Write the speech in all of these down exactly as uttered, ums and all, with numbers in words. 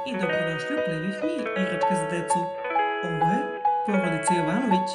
i dobrodošli u Play with me, igračke za decu. Ovo je porodica Jovanović.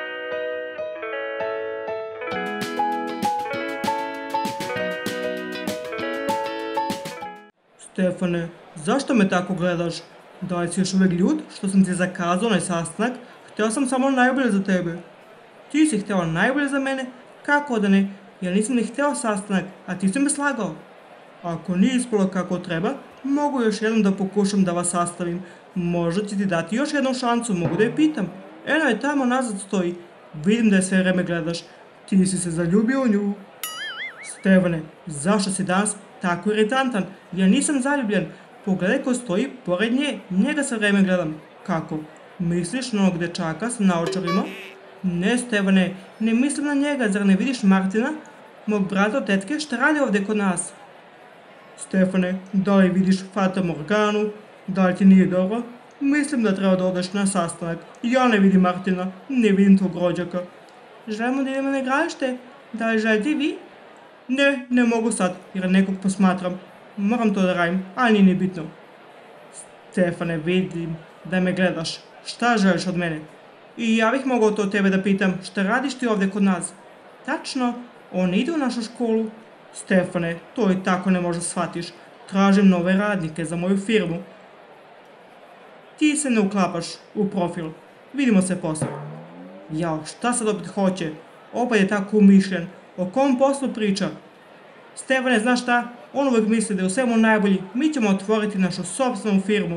Stefane, zašto me tako gledaš? Da li si još uvek ljud što sam ti zakazao onaj sastanak? Hteo sam samo najbolje za tebe. Ti si hteo najbolje za mene? Kako da ne? Ja nisam ni hteo sastanak, a ti si me slagao. Ako nije ispalo kako treba, mogu još jednom da pokušam da vas sastavim. Možda će ti dati još jednu šansu, mogu da je pitam. Eno je tamo nazad stoji. Vidim da je sve vreme gledaš. Ti si se zaljubio u nju. Stefane, zašto si danas tako iritantan? Ja nisam zaljubljen. Pogledaj ko stoji pored nje, njega sve vreme gledam. Kako? Misliš na onog dečaka sa naočarima? Ne, Stefane, ne mislim na njega, zar ne vidiš Martina? Mog brata od tetke šta radi ovde kod nas? Stefane, da li vidiš Fata Morganu? Da li ti nije dobro? Mislim da treba da odeš na sastanak. Ja ne vidim Martina, ne vidim tvog rođaka. Želimo da idemo na igralište. Da li želite i vi? Ne, ne mogu sad, jer nekog posmatram. Moram to da radim, ali nije ni bitno. Stefane, vidim da me gledaš. Šta želiš od mene? I ja bih mogao to od tebe da pitam, šta radiš ti ovde kod nas? Tačno, on ide u našu školu. Stefane, to i tako ne možda shvatiš. Tražim nove radnike za moju firmu. Ti se ne uklapaš u profil. Vidimo se posle. Jao, šta sad opet hoće? Opet je tako umišljen. O kom poslu priča? Stefane, znaš šta? On uvek misli da je u svemu najbolji. Mi ćemo otvoriti našu sopstvenu firmu.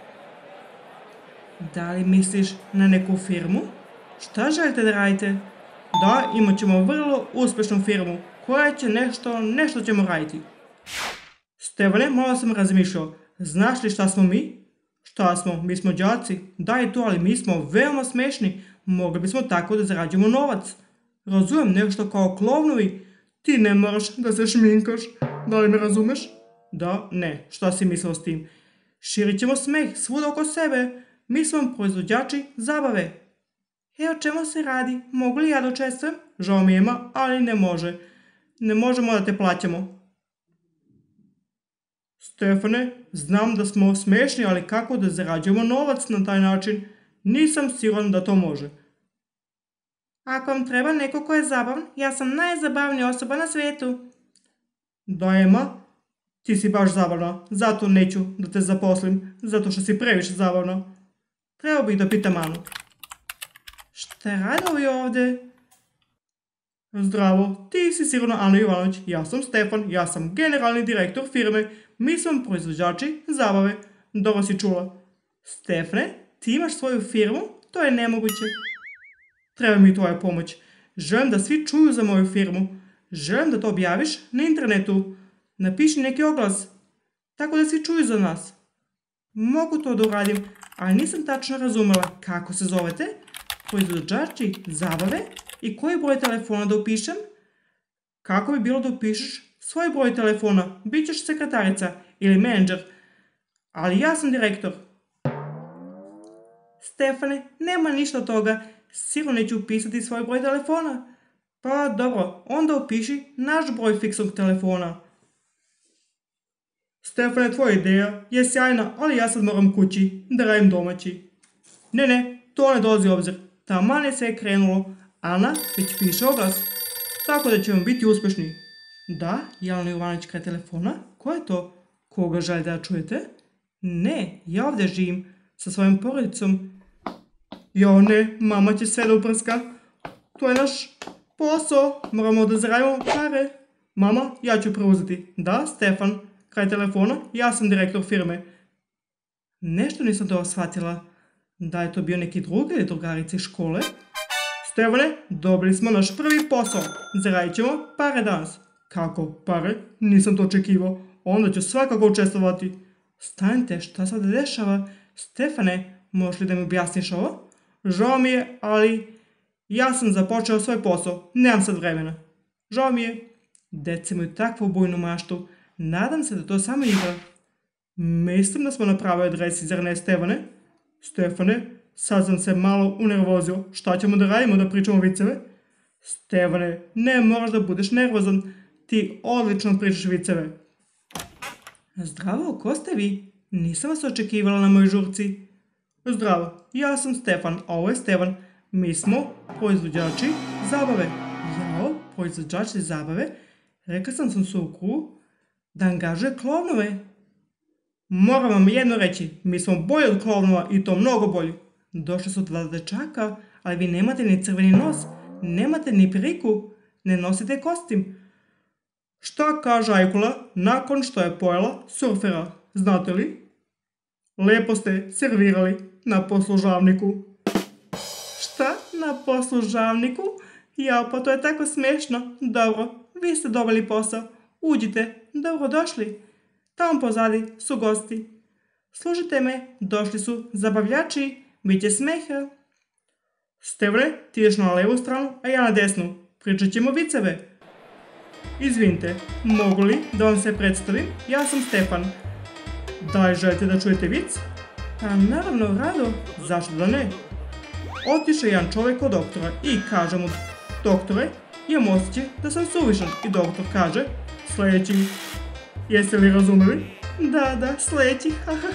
Da li misliš na neku firmu? Šta želite da radite? Da, imat ćemo vrlo uspešnu firmu, koja će nešto, nešto ćemo raditi. Stefane, malo sam razmišljao. Znaš li šta smo mi? Šta smo? Mi smo đaci. Da je to, ali mi smo veoma smešni. Mogli bismo tako da zarađujemo novac. Razumem nešto kao klovnovi. Ti ne moraš da se šminkaš. Da li me razumeš? Da, ne. Šta si mislio s tim? Širit ćemo smeh svuda oko sebe. Mi smo proizvođači zabave. E, o čemu se radi? Mogu li ja da učestvujem? Žao mi ima, ali ne može. Ne možemo da te plaćamo. Stefane, znam da smo smešni, ali kako da zarađujemo novac na taj način? Nisam siguran da to može. Ako vam treba neko ko je zabavan, ja sam najzabavnija osoba na svetu. Da, Ema, ti si baš zabavna, zato neću da te zaposlim, zato što si previše zabavna. Trebao bih da pitam Anu. Šta rade ovi ovde? Zdravo, ti si sigurno Ana Jovanović, ja sam Stefan, ja sam generalni direktor firme, mi smo proizvođači zabave. Dobro si čula. Stefane, ti imaš svoju firmu? To je nemoguće. Treba mi tvoja pomoć. Želim da svi čuju za moju firmu. Želim da to objaviš na internetu. Napiši neki oglas, tako da svi čuju za nas. Mogu to da uradim, ali nisam tačno razumela kako se zovete. Proizvođači zabave i koji broj telefona da upišem? Kako bi bilo da upišeš svoj broj telefona? Bićeš sekretarica ili menadžer. Ali ja sam direktor. Stefane, nema ništa od toga. Sigurno neću upisati svoj broj telefona. Pa dobro, onda upiši naš broj fiksnog telefona. Stefane, tvoja ideja je sjajna, ali ja sad moram kući da radim domaći. Ne, ne, to ne dolazi u obzir. Taman je sve krenulo. Ana već piše oglas. Tako da ćemo biti uspešni. Da, Jelena Jovanović kraj telefona. Ko je to? Koga želite da čujete? Ne, ja ovdje živim sa svojom porodicom. Jo ne, mama će sve da uprska. To je naš posao. Moramo da zaradimo pare. Mama, ja ću preuzeti. Da, Stefan, kraj telefona, ja sam direktor firme. Nešto nisam dobro shvatila. Da je to bio neki drug ili drugarica iz škole? Stefane, dobili smo naš prvi posao. Zaradit ćemo pare danas. Kako pare? Nisam to očekivao. Onda ću svakako učestvovati. Stanite, šta sad dešava? Stefane, možeš li da mi objasniš ovo? Žao mi je, ali ja sam započeo svoj posao. Nemam sad vremena. Žao mi je. Deca imaju takvu bujnu maštu. Nadam se da to samo igra. Mislim da smo na pravoj adresi, zar ne, Stefane? Stefane, sad sam se malo unervozio. Šta ćemo da radimo, da pričamo viceve? Stefane, ne moraš da budeš nervozan. Ti odlično pričaš viceve. Zdravo, ko ste vi? nisam vas očekivala na mojoj žurci. Zdravo, ja sam Stefan, a ovo je Stevan. Mi smo proizvođači zabave. Jao, proizvođači zabave? Rekla sam sam Sukru da angažuje klovnove. Moram vam jedno reći, mi smo bolji od klovnova i to mnogo bolji. Došli su dva dečaka, ali vi nemate ni crveni nos, nemate ni priku, ne nosite kostim. Šta kaže Ajkula nakon što je pojela surfera, znate li? Lepo ste servirali na poslužavniku. Šta? Na poslužavniku? Jao, pa to je tako smiješno. Dobro, vi ste dobili posao. Uđite, dobro došli. Tamo pozadi su gosti. Slušajte me, došli su zabavljači, bit će smeha. Stevane, ti ideš na levu stranu, a ja na desnu. Pričat ćemo viceve. Izvinite, mogu li da vam se predstavim? Ja sam Stefan. Da li želite da čujete vic? Pa naravno, rado. Zašto da ne? Otiše jedan čovjek kod doktora i kaže mu: doktore, imam osjećaj da sam suvišan. I doktor kaže: sljedeći. Jeste li razumeli? Da, da, sljedeći.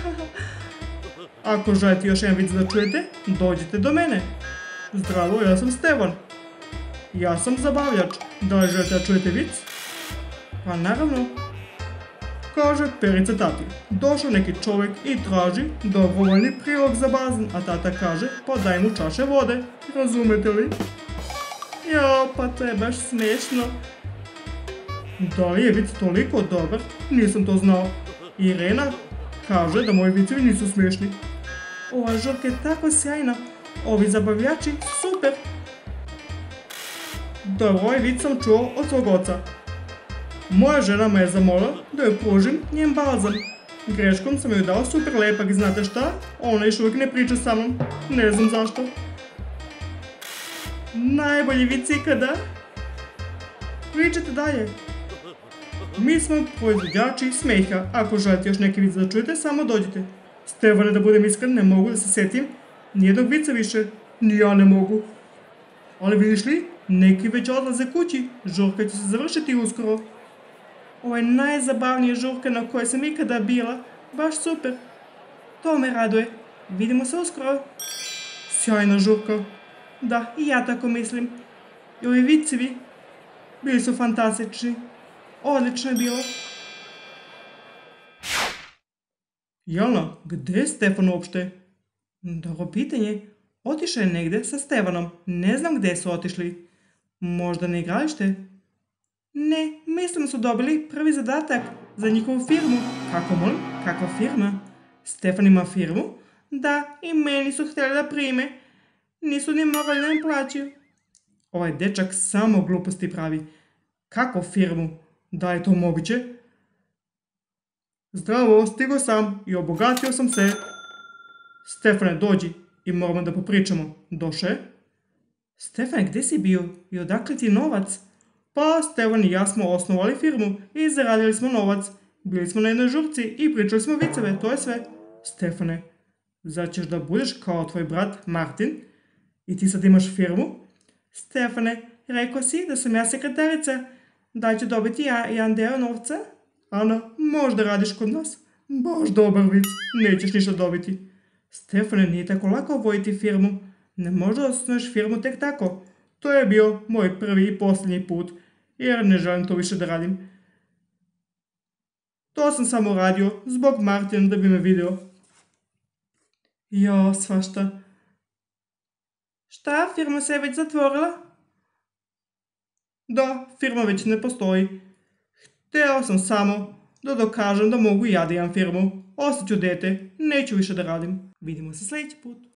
Ako želite još jedan vic da čujete, dođite do mene. Zdravo, ja sam Stevan. Ja sam zabavljač. Da li želite da čujete vic? Pa naravno. Kaže Perica tati: došao neki čovjek i traži dobrovoljni prilog za bazen, a tata kaže: pa daj mu čaše vode. Razumete li? Jao, pa to je baš smiješno. Da li je vic toliko dobar? Nisam to znao. Irena kaže da moji vicevi nisu smiješni. Ova žurka je tako sjajna. Ovi zabavljači, super. Dobro, ovaj vic sam čuo od svog oca. Moja žena me je zamolila da joj pružim njen balzam. Greškom sam joj dao super lepak i znate šta? Ona još uvijek ne priča sa mnom. Ne znam zašto. Najbolji vic ikada. Pričajte dalje. Mi smo proizvođači smeha. Ako želite još neki vic da čujete, samo dođite. Stevane, da budem iskren, ne mogu da se sjetim nijednog vica više. Ni ja ne mogu. Ali vidiš li, neki već odlaze kući. Žurka će se završiti uskoro. Ovo je najzabavnija žurka na kojoj sam ikada bila. Baš super. To me raduje. Vidimo se uskoro. Sjajna žurka. Da, i ja tako mislim. I ovi vicevi bili su fantastični. Odlično je bilo. Jelena, gdje je Stefan uopšte? Dobro pitanje. Otišao je negdje sa Stevanom. Ne znam gdje su otišli. Možda na igralište? Ne, mislim su dobili prvi zadatak za njihovu firmu. Kako molim? Kakva firma? Stefan ima firmu? Da, i meni su htjeli da prime. Nisu ni morali da im plaćaju. Ovaj dečak samo gluposti pravi. Kako firmu? Da je to moguće? Zdravo, stigo sam i obogatio sam se. Stefane, dođi i moramo da popričamo. Doše? Stefane, gdje si bio i odakle ti novac? Pa, Stevan i ja smo osnovali firmu i zaradili smo novac. Bili smo na jednoj žurci i pričali smo viceve, to je sve. Stefane, zar ćeš da budeš kao tvoj brat Martin? I ti sad imaš firmu? Stefane, rekao si da sam ja sekretarica. Da ću dobiti ja jedan deo novca? Ana, možda radiš kod nas? Baš dobar vic, nećeš ništa dobiti. Stefane, nije tako lako voditi firmu. Ne možda osnuješ firmu tek tako. To je bio moj prvi i posljednji put, jer ne želim to više da radim. To sam samo radio zbog Martina da bi me vidio. Jo, svašta. Šta, firma se je već zatvorila? Da, firma već ne postoji. Hteo sam samo da dokažem da mogu i ja da imam firmu. Ostaću dete, neću više da radim. Vidimo se sljedeći put.